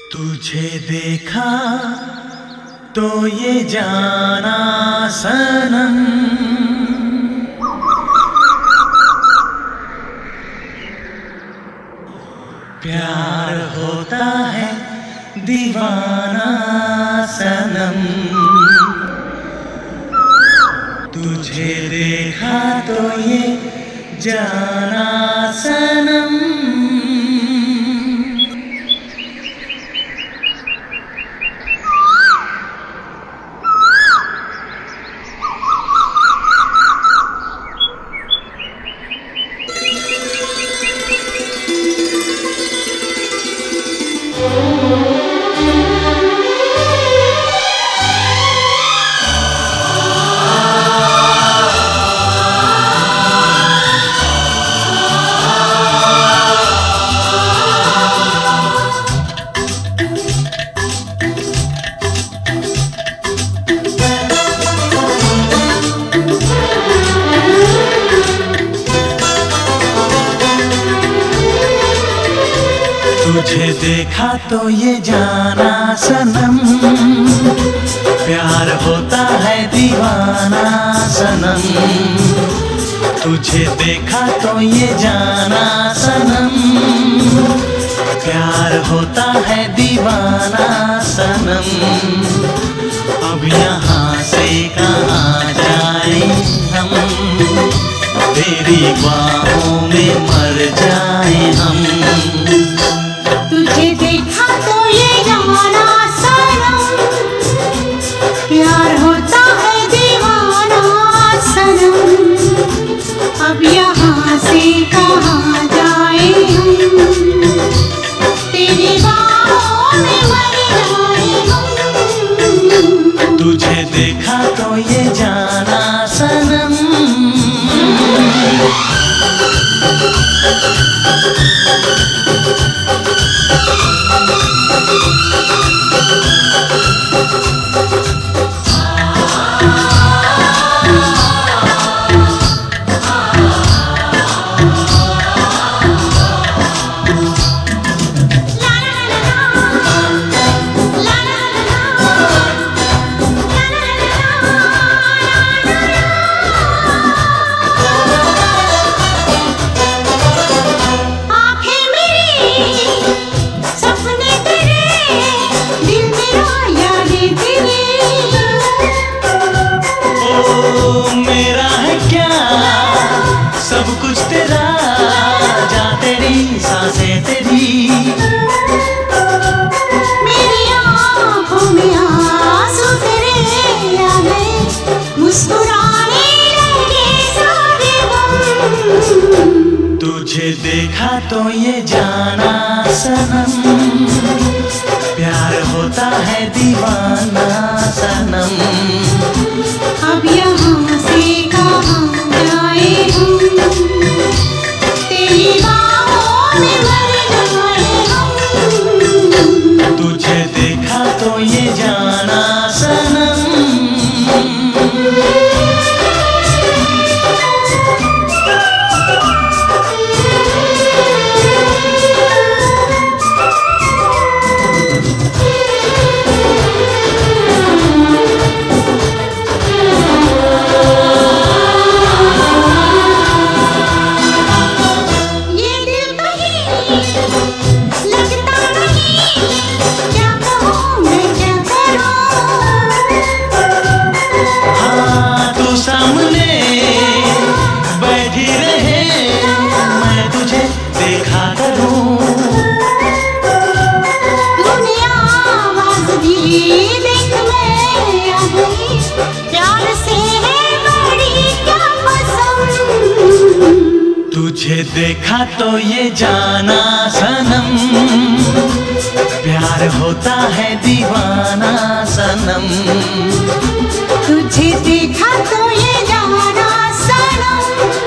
तुझे देखा तो ये जाना सनम, प्यार होता है दीवाना सनम। तुझे देखा तो ये जाना सनम। तुझे देखा तो ये जाना सनम, प्यार होता है दीवाना सनम। तुझे देखा तो ये जाना सनम, प्यार होता है दीवाना सनम। अब यहाँ से कहाँ जाए हम, तेरी बाहों में मर जाए हम। तुझे देखा तो ये जाना सनम, प्यार होता है दीवाना सनम। अब यहाँ से कहाँ जाए हम, तेरी बाहों में मर जाए हम। तुझे देखा तो ये जाना सनम। सांसें तेरी, मेरी आँखों में आंसू तेरे आ गए, मुस्कुराने लगे सारे गम। तुझे देखा तो ये जाना सनम, प्यार होता है दीवाना सनम। अब यहाँ से कहाँ जाए हम, तेरी बाहों में मर जाए हम। तुझे देखा तो ये जाना सनम। तुझे देखा तो ये जाना सनम, प्यार होता है दीवाना सनम। तुझे देखा तो ये जाना सनम,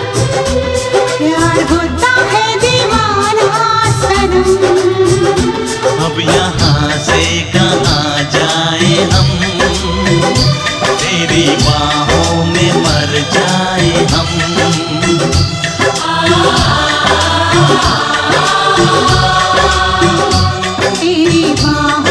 प्यार होता है दीवाना सनम। अब यहाँ से कहाँ जाए हम, तेरी बाहों में मर जाए हम। तेरी हाँ